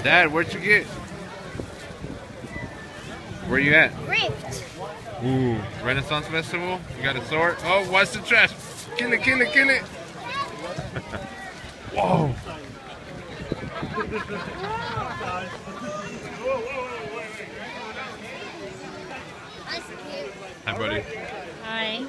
Dad, where'd you get? Where you at? Rift. Ooh, Renaissance Festival? You got a sword? Oh, watch the trash. Kill it, kill it, kill it. Whoa. Hi, buddy. Hi.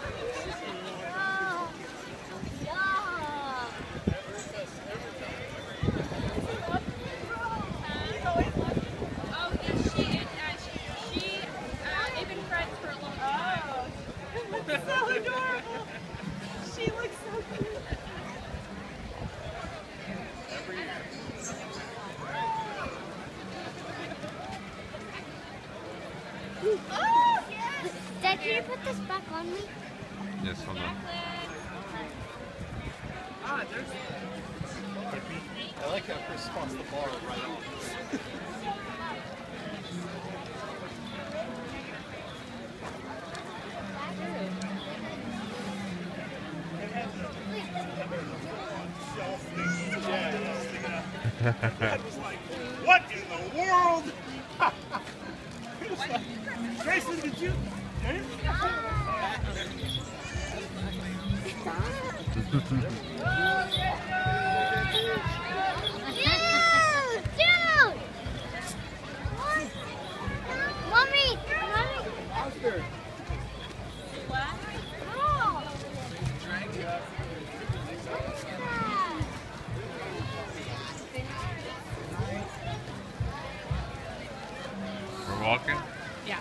So adorable. She looks so cute. Oh, yes. Dad, can you put this back on me? Yes, hold on. I like how Chris spots the bar right off. What in the world? Jason, did you? Dude! Mommy! Oscar. Oh. We're walking? Yeah.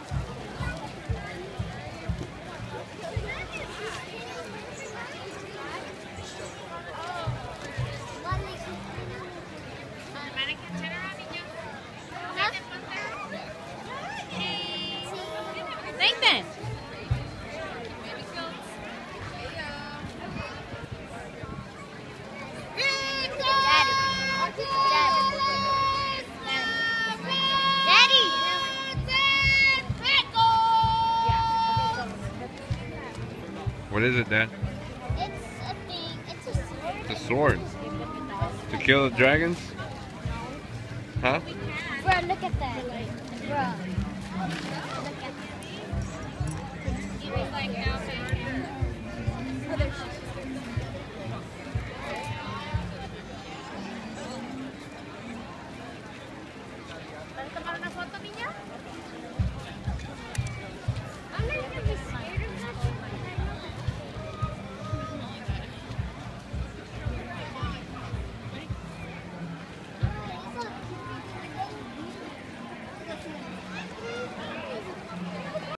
Nathan. What is it, Dad? It's a thing. It's a sword. It's a sword. To kill the dragons? Huh? Bro, look at that. Bro. Look at ¿Vas a tomar una foto, niña? I'm not gonna be scared of that.